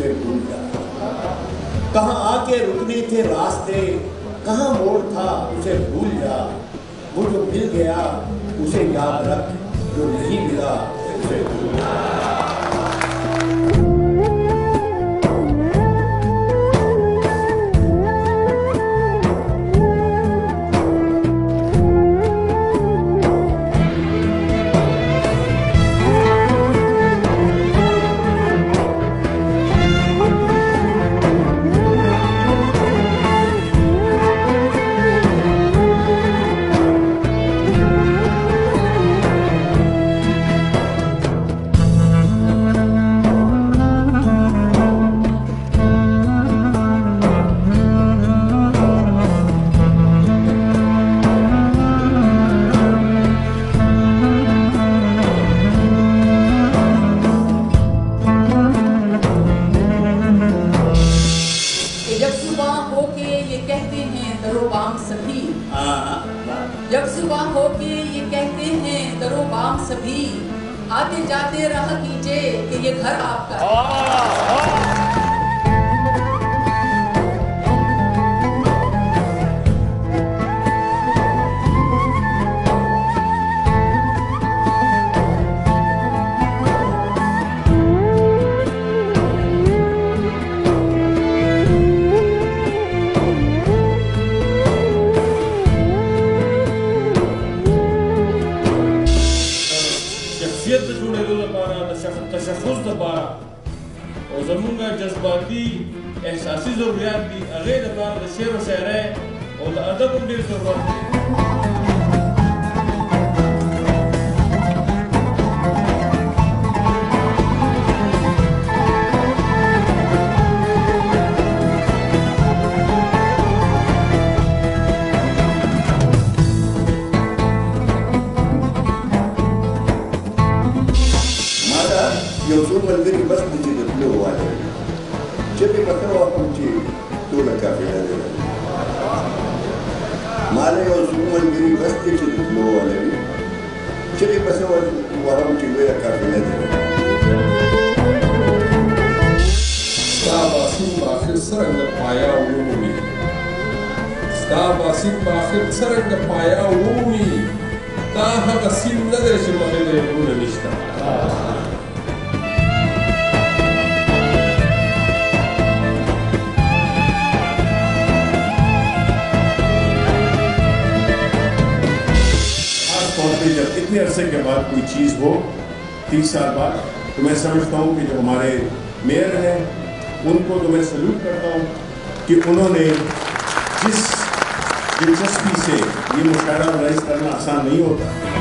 उसे भूल जा। कहाँ आके रुकने थे रास्ते, कहाँ मोड़ था उसे भूल जा। वो जो मिल गया उसे याद रख, जो नहीं मिला उसे भूल जा। जब सुबह होके ये कहते हैं दरो बाम सभी, आते जाते रह कीजिए कि ये घर आपका। तशख़्ख़ुस दबारा और ज़मूंगा जज्बाती एहसासी ज़रूरियात दी अगेर दबार शेर व शायरी और अदब उन्हें ज़रूरत है। Yosu mandiri bas di dulu ada. Jadi macam apa kunci tu nak kafir ada. Malah yosu mandiri bas di dulu ada. Jadi macam orang kunci tu nak kafir ada. Stabasin bakhir serang paya umumi. Stabasin bakhir serang paya umumi. Taha kasim nade shemakhele umur nishta. जब इतने अरसे के बाद कोई चीज़ हो 30 साल बाद, तो मैं समझता हूँ कि जो हमारे मेयर हैं उनको तो मैं सल्यूट करता हूँ कि उन्होंने जिस दिलचस्पी से ये मुशायरा ऑर्गेनाइज करना आसान नहीं होता।